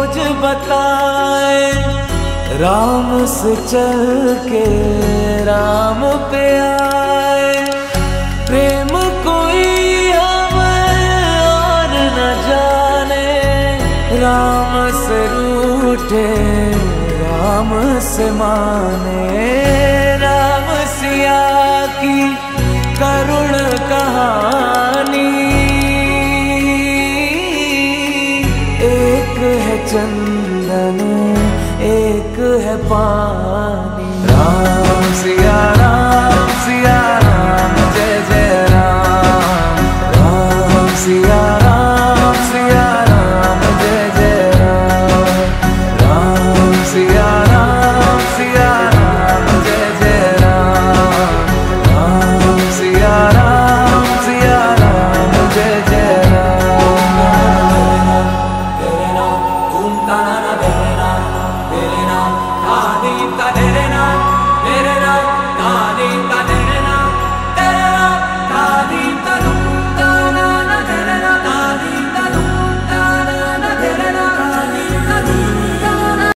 खोज बताए, राम से चल के राम पे आए। प्रेम कोई हमें और न जाने, राम से रूठे राम से माने। राम सिया की करुण कहानी, एक है चंदन एक है पानी।